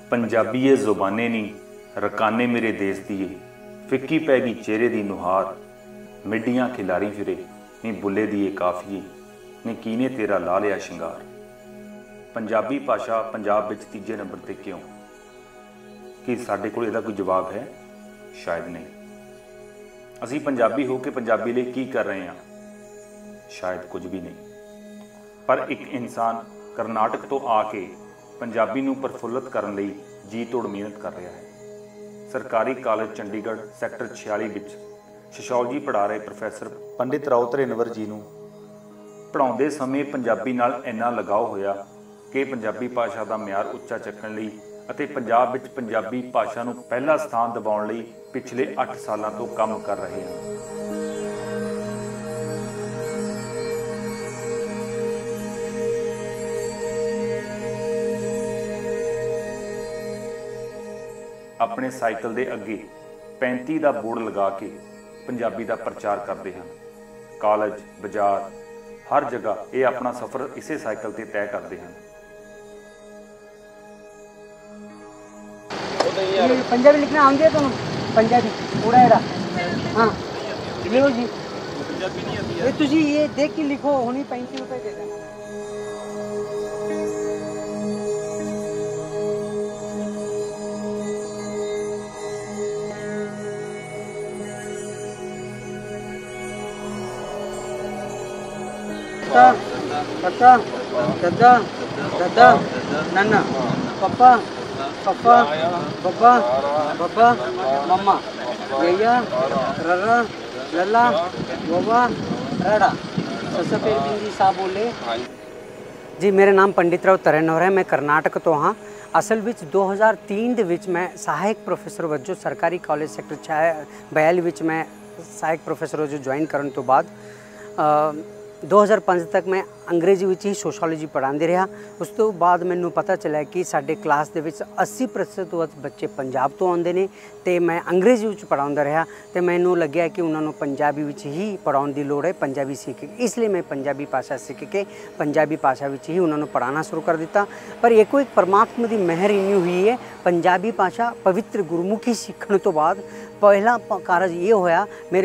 पंजाबीए ज़ुबाने नी रकाने मेरे देश दिए, फिक्की पैगी चेहरे दी नुहार, मिड्डियां खिलारी फिरे नी बुले दिए काफिए ने कीने तेरा ला लिया शिंगार। पंजाबी भाषा पंजाब विच तीजे नंबर ते क्यों? कि साडे कोल इहदा कोई जवाब है? शायद नहीं। असीं पंजाबी हो के पंजाबी लई की कर रहे हैं? शायद कुछ भी नहीं। पर एक इंसान करनाटक तो आके पंजाबी नूं प्रफुल्लित करन लई जी तोड़ मेहनत कर रहा है। सरकारी कॉलेज चंडीगढ़ सैक्टर 46 विच सोशियोलॉजी पढ़ा रहे प्रोफैसर पंडित राव धरेनवर जी नूं पढ़ाउंदे समय पंजाबी नाल इन्ना लगाव होया कि पंजाबी भाषा दा म्यार उच्चा चुकण लई ਅਤੇ पंजाब विच पंजाबी भाषा नूं पहला स्थान दिवाउण लई पिछले 8 सालां तो काम कर रहे हैं। अपने साइकिल दे अगे 35 दा बोर्ड लगा के पंजाबी दा प्रचार करते हैं। कॉलेज बाजार हर जगह ये अपना सफ़र इसे साइकिल ते तय करते हैं। पंजाबी लिखना आती है तुम? पंजाबी पूरा एड़ा हाँ लिखो जी। पंजाबी नहीं आती है तुझी ये देख के लिखो। होनी 35 रुपए दे देना। कक्का दद्दा दद्दा नन्ना पप्पा पप्पा बब्बा बब्बा मम्मा यैया ररा लल्ला वोवा रड़ा। ससफेर बिंदी साहब बोले जी। मेरा नाम पंडित राव धरेनवर है। मैं करनाटक तो हाँ। असल विच 2003 ਦੇ ਵਿੱਚ मैं सहायक प्रोफेसर वजों सरकारी कॉलेज सैक्टर 42 ਵਿੱਚ मैं सहायक प्रोफेसर वजों ज्वाइन करने तो बाद 2005 तक मैं अंग्रेजी विच ही सोशियोलॉजी पढ़ाते रहा। उस तो बाद मैनू पता चला कि साडे क्लास दे विच 80% वध बच्चे पंजाब तो आते हैं तो मैं अंग्रेजी विच पढ़ाता रहा। तो मैनू लग्या कि उन्होंने पंजाबी विच ही पढ़ाने की लोड़ है, पंजाबी सीख के। इसलिए मैं पंजाबी भाषा सीख के पंजाबी भाषा विच ही उन्होंने पढ़ाना शुरू कर दिता। पर एक परमात्मा की मेहर इन्नी हुई है, पंजाबी भाषा पवित्र गुरमुखी सीखने तो बाद पहला कारज ये होया मेरे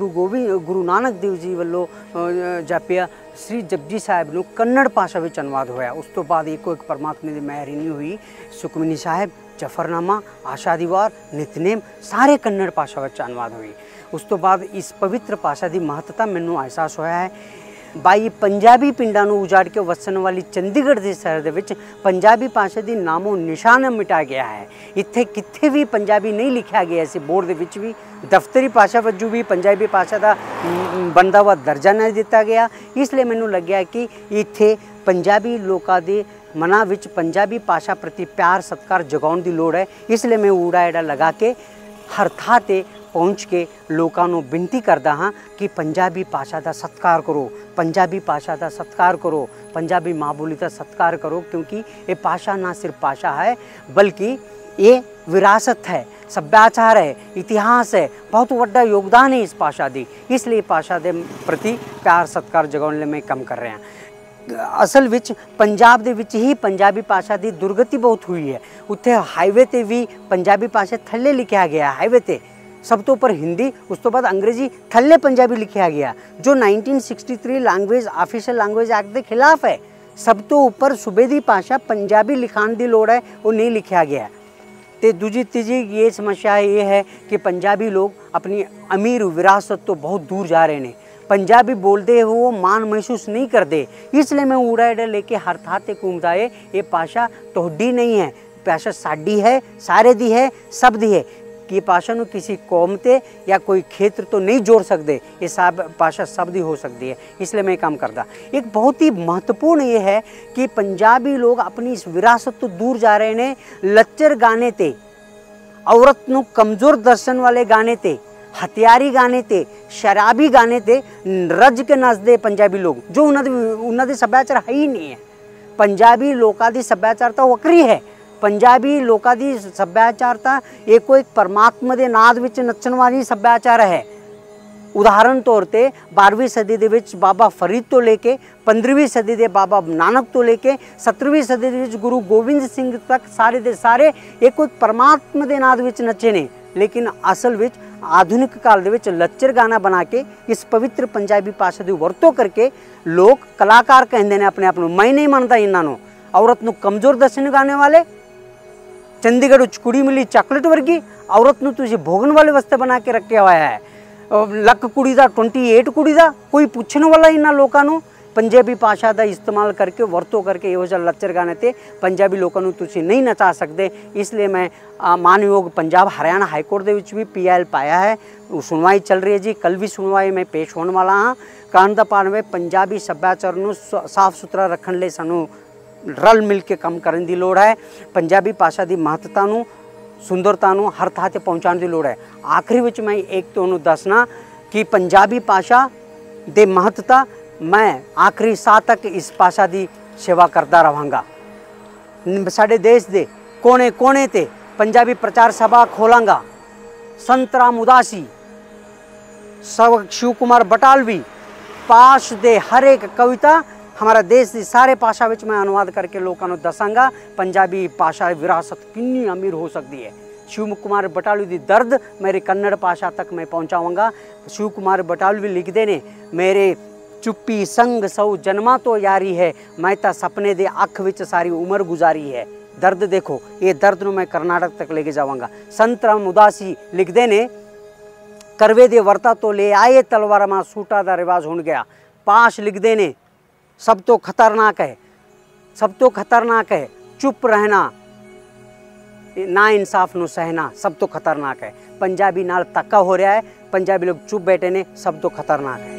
गुरु नानक देव जी वालों जापिया श्री जपजी साहब नूं कन्नड़ भाषा में अनुवाद होया। उस तो बाद एक परमात्मा की मेहर इन्नी हुई, सुखमनी साहब जफरनामा आशा दीवार नितनेम सारे कन्नड़ भाषा में अनुवाद हुई। उस तो बाद इस पवित्र भाषा की महत्ता मैनू एहसास होया है। बाई पंजाबी पिंडां नूं उजाड़ के वसन वाली चंडीगढ़ के शहर दे विच पंजाबी भाषा की नामो निशान मिटा गया है। इत्थे कित्थे भी पंजाबी नहीं लिखा गया। इस बोर्ड दे विच भी दफ्तरी भाषा वजों भी पंजाबी भाषा का बनदा हुआ दर्जा नहीं दिता गया। इसलिए मैनू लग्या कि इत्थे पंजाबी लोगों के मनां विच पंजाबी भाषा प्रति प्यार सत्कार जगाउण दी लोड़ है। इसलिए मैं ऊड़ा एड़ा लगा के हर थां ते पहुँच के लोगों को विनती करता हाँ कि पंजाबी भाषा का सत्कार करो, पंजाबी भाषा का सत्कार करो, पंजाबी माँ बोली का सत्कार करो। क्योंकि ये भाषा ना सिर्फ भाषा है बल्कि ये विरासत है, सभ्याचार है, इतिहास है। बहुत बड़ा योगदान है इस भाषा की। इसलिए भाषा के प्रति प्यार सत्कार जगाने में काम कर रहे हैं। असल विच पंजाब दे विच ही पंजाबी भाषा की दुर्गति बहुत हुई है। उत्थे हाईवे ते भी पंजाबी भाषा थल्ले लिखा गया। हाईवे ते सब तो ऊपर हिंदी, उस तो बाद अंग्रेजी, थल्ले पंजाबी लिखा गया, जो 1963 लैंग्वेज ऑफिशियल लैंग्वेज एक्ट के खिलाफ है। सब तो ऊपर सूबे की भाषा पंजाबी लिखाण की लोड़ है, वो नहीं लिखा गया। तो दूजी तीजी ये समस्या ये है कि पंजाबी लोग अपनी अमीर विरासत तो बहुत दूर जा रहे हैं। पंजाबी बोलते हुए वो मान महसूस नहीं करते। इसलिए मैं ऊड़ा एड़ा लेके हर थां ते घूमता है। ये भाषा तोहडी नहीं है, भाषा साडी है, सारे दी है, सब दी है। कि भाषा नूं किसी कौम ते या कोई क्षेत्र तो नहीं जोड़ सकते। ये सब भाषा शब्द ही हो सकती है। इसलिए मैं काम करता। एक बहुत ही महत्वपूर्ण ये है कि पंजाबी लोग अपनी इस विरासत तो दूर जा रहे हैं। लच्चर गाने ते, औरत नूं कमज़ोर दर्शन वाले गाने ते, हथियारी गाने ते, शराबी गाने ते रज के नचदे पंजाबी लोग, जो उन्होंने सभ्याचार है ही नहीं है। पंजाबी लोगों की सभ्याचारता वक्री है। पंजाबी लोगों की सभ्याचारता एक परमात्मा के नाद विच नचण वाली सभ्याचार है। उदाहरण तौर ते 12वीं सदी ਦੇ ਵਿੱਚ ਬਾਬਾ ਫਰੀਦ ਤੋਂ ਲੈ ਕੇ 15ਵੀਂ ਸਦੀ ਦੇ ਬਾਬਾ ਨਾਨਕ ਤੋਂ ਲੈ ਕੇ 17ਵੀਂ ਸਦੀ ਦੇ ਵਿੱਚ ਗੁਰੂ ਗੋਬਿੰਦ ਸਿੰਘ ਤੱਕ ਸਾਰੇ ਦੇ ਸਾਰੇ ਇੱਕ ਪਰਮਾਤਮਾ ਦੇ ਨਾਮ ਵਿੱਚ ਨੱਚੇ ਨੇ। ਲੇਕਿਨ ਅਸਲ ਵਿੱਚ ਆਧੁਨਿਕ ਕਾਲ ਦੇ ਵਿੱਚ ਲੱਚਰ ਗਾਣਾ ਬਣਾ ਕੇ ਇਸ ਪਵਿੱਤਰ ਪੰਜਾਬੀ ਭਾਸ਼ਾ ਦੀ ਵਰਤੋਂ ਕਰਕੇ ਲੋਕ ਕਲਾਕਾਰ ਕਹਿੰਦੇ ਨੇ ਆਪਣੇ ਆਪ ਨੂੰ। ਮੈਂ ਨਹੀਂ ਮੰਨਦਾ ਇਹਨਾਂ ਨੂੰ। ਔਰਤ ਨੂੰ ਕਮਜ਼ੋਰ ਦੱਸਣ ਗਾਣੇ ਵਾਲੇ, ਚੰਡੀਗੜ੍ਹ ਵਿੱਚ ਕੁੜੀ ਮਿਲੀ ਚਾਕਲੇਟ ਵਰਗੀ, ਔਰਤ ਨੂੰ ਤੁਸੀਂ ਭੋਗਣ ਵਾਲੇ ਵਾਸਤੇ ਬਣਾ ਕੇ ਰੱਖਿਆ ਹੋਇਆ ਹੈ। ਲੱਕ ਕੁੜੀ ਦਾ 28 ਕੁੜੀ ਦਾ, ਕੋਈ ਪੁੱਛਣ ਵਾਲਾ ਇਹਨਾਂ ਲੋਕਾਂ ਨੂੰ। ਪੰਜਾਬੀ ਭਾਸ਼ਾ ਦਾ ਇਸਤੇਮਾਲ ਕਰਕੇ ਵਰਤੋਂ ਕਰਕੇ ਇਹੋ ਜਿਹਾ ਲੱਚਰ ਗਾਣੇ ਤੇ ਪੰਜਾਬੀ ਲੋਕਾਂ ਨੂੰ ਤੁਸੀਂ ਨਹੀਂ ਨਚਾ ਸਕਦੇ। ਇਸ ਲਈ ਮੈਂ ਮਾਨਯੋਗ ਪੰਜਾਬ ਹਰਿਆਣਾ ਹਾਈ ਕੋਰਟ ਦੇ ਵਿੱਚ ਵੀ PIL ਪਾਇਆ ਹੈ। ਸੁਣਵਾਈ ਚੱਲ ਰਹੀ ਹੈ ਜੀ। ਕੱਲ ਵੀ ਸੁਣਵਾਈ ਮੈਂ ਪੇਸ਼ ਹੋਣ ਵਾਲਾ ਹਾਂ। ਕਹਿਣ ਦਾ ਭਾਵ ਹੈ ਪੰਜਾਬੀ ਸੱਭਿਆਚਾਰ ਨੂੰ ਸਾਫ਼ ਸੁਥਰਾ ਰੱਖਣ ਲਈ ਸਾਨੂੰ ਰਲ ਮਿਲ ਕੇ ਕੰਮ ਕਰਨ ਦੀ ਲੋੜ ਹੈ। ਪੰਜਾਬੀ ਭਾਸ਼ਾ ਦੀ ਮਹੱਤਤਾ ਨੂੰ, ਸੁੰਦਰਤਾ ਨੂੰ ਹਰ ਥਾਂ ਤੇ ਪਹੁੰਚਾਉਣ ਦੀ ਲੋੜ ਹੈ। ਆਖਰੀ ਵਿੱਚ ਮੈਂ ਇੱਕ ਤੁਹਾਨੂੰ ਦੱਸਣਾ ਕਿ ਪੰਜਾਬੀ ਭਾਸ਼ਾ ਦੇ ਮਹੱਤਤਾ ਮੈਂ ਆਖਰੀ ਸਾਹ ਤੱਕ ਇਸ ਭਾਸ਼ਾ ਦੀ ਸੇਵਾ ਕਰਦਾ ਰਹਾਂਗਾ। ਸਾਡੇ ਦੇਸ਼ ਦੇ ਕੋਨੇ ਕੋਨੇ ਤੇ ਪੰਜਾਬੀ ਪ੍ਰਚਾਰ ਸਭਾ ਖੋਲਾਂਗਾ। ਸੰਤ ਰਾਮ ਉਦਾਸੀ, शिव कुमार बटालवी, पाश दे हर एक कविता हमारा देश की सारे भाषा में मैं अनुवाद करके लोगों को दसांगा पंजाबी भाषा विरासत कितनी अमीर हो सकती है। शिव कुमार बटालवी दी दर्द मेरी कन्नड़ भाषा तक मैं पहुँचाऊँगा। शिव कुमार बटालवी लिखते ने, मेरे चुप्पी संग सौ जन्मा तो यारी है, मैं तो सपने दे अख विच सारी उम्र गुजारी है। दर्द देखो, ये दर्द नूं मैं कर्नाटक तक लेके जाऊँगा। संत राम उदासी लिखते ने, करवे दे वर्ता तो ले आए तलवार मां सूटा दा रिवाज हुण गया। पाश लिखते ने, सब तो खतरनाक है, सब तो खतरनाक है, चुप रहना, ना इंसाफ नूं सहना, सब तो खतरनाक है। पंजाबी नाल धक्का हो रहा है, पंजाबी लोग चुप बैठे ने, सब तो खतरनाक है।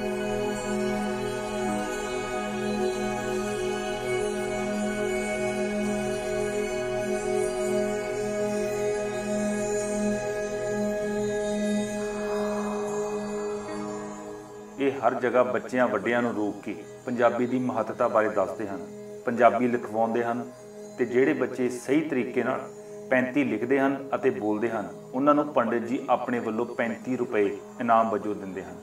ਇਹ ਹਰ ਜਗ੍ਹਾ ਬੱਚਿਆਂ ਵੱਡਿਆਂ ਨੂੰ ਰੋਕ ਕੇ ਪੰਜਾਬੀ ਦੀ ਮਹੱਤਤਾ ਬਾਰੇ ਦੱਸਦੇ ਹਨ, ਪੰਜਾਬੀ ਲਿਖਵਾਉਂਦੇ ਹਨ ਤੇ ਜਿਹੜੇ ਬੱਚੇ ਸਹੀ ਤਰੀਕੇ ਨਾਲ 35 ਲਿਖਦੇ ਹਨ ਅਤੇ ਬੋਲਦੇ ਹਨ ਉਹਨਾਂ ਨੂੰ ਪੰਡਿਤ ਜੀ ਆਪਣੇ ਵੱਲੋਂ 35 रुपए ਇਨਾਮ ਵਜੋਂ ਦਿੰਦੇ ਹਨ।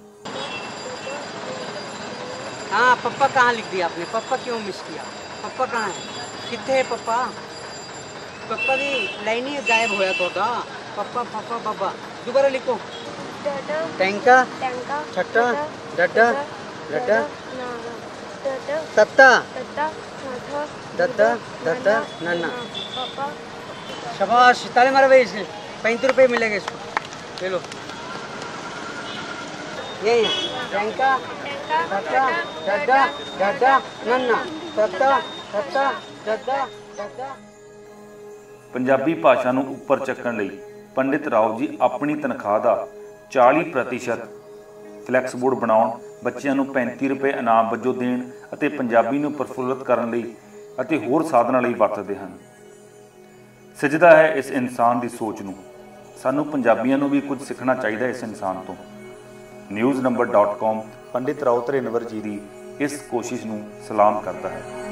हाँ पप्पा कहाँ लिख दिया आपने? पप्पा क्यों मिस किया? पप्पा कहाँ है? कितने है पप्पा? पप्पा की लाइन ही गायब होया तो पप्पा पप्पा पप्पा दोबारा लिखो। टैंका छट्टा डड्डा डड्डा तत्ता दद्दा दद्दा नन्ना। शाबाश, ताले मारो भाई। इसे 35 रुपये मिलेंगे इसको, ले लो। ये टैंका छट्टा डड्डा डड्डा नन्ना तत्ता तत्ता दद्दा दद्दा। ਪੰਜਾਬੀ ਭਾਸ਼ਾ ਨੂੰ ਉੱਪਰ ਚੱਕਣ ਲਈ ਪੰਡਿਤ ਰਾਓ ਜੀ ਆਪਣੀ ਤਨਖਾਹ ਦਾ 40% ਫਲੈਕਸ ਬੋਰਡ ਬਣਾਉਣ, ਬੱਚਿਆਂ ਨੂੰ 35 रुपए ਇਨਾਮ ਵਜੋਂ ਦੇਣ ਅਤੇ ਪੰਜਾਬੀ ਨੂੰ ਪ੍ਰਫੁੱਲਤ ਕਰਨ ਲਈ ਅਤੇ ਹੋਰ ਸਾਧਨਾਂ ਲਈ ਵਰਤਦੇ ਹਨ। ਸਜਦਾ ਹੈ ਇਸ ਇਨਸਾਨ ਦੀ ਸੋਚ ਨੂੰ। ਸਾਨੂੰ ਪੰਜਾਬੀਆਂ ਨੂੰ ਵੀ ਕੁਝ ਸਿੱਖਣਾ ਚਾਹੀਦਾ ਇਸ ਇਨਸਾਨ ਤੋਂ। newsnumber.com ਪੰਡਿਤ ਰਾਓ ਧਰੇਨਵਰ ਜੀ ਦੀ ਇਸ ਕੋਸ਼ਿਸ਼ ਨੂੰ ਸਲਾਮ ਕਰਦਾ ਹੈ।